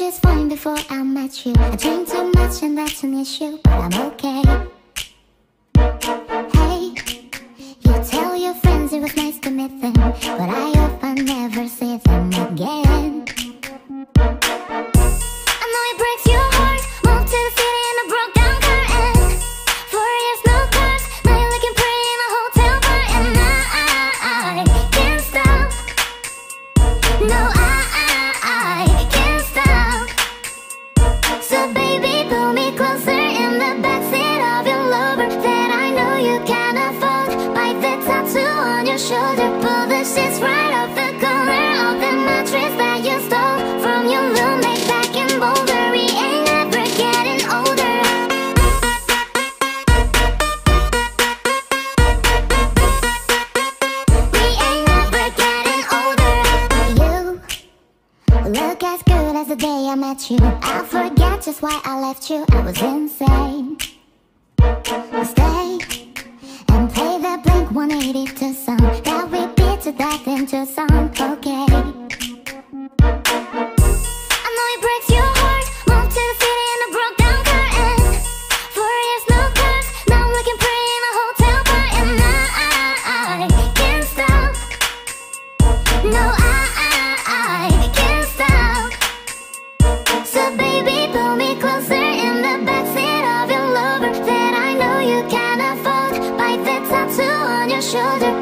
just fine before I met you. I drink too much and that's an issue, but I'm okay. Hey, you tell your friends it was nice to meet them, but I hope I never see them again. I know it breaks your heart. Moved to the city in a broke down car and 4 years no cars. Now you're looking pretty in a hotel bar, and I can't stop. No, I can't stop. So baby, pull me closer in the backseat of your Lover that I know you can't afford. Bite the tattoo on your shoulder. Pull the sheets right off the color of the mattress that you stole from your roommate back in Boulder. We ain't ever getting older. We ain't ever getting older. You look as good as the day I met you. I forget just why I left you. I was insane. Stay and play the Blink 182 song that we beat to death into a song, okay? I know it breaks your heart. Moved to the city in a broke down car and 4 years no cars. Now I'm looking pretty in a hotel bar, and I can't stop. No, I can't stop. So baby, pull me closer in the backseat of your Lover that I know you can't afford. Bite the tattoo on your shoulder.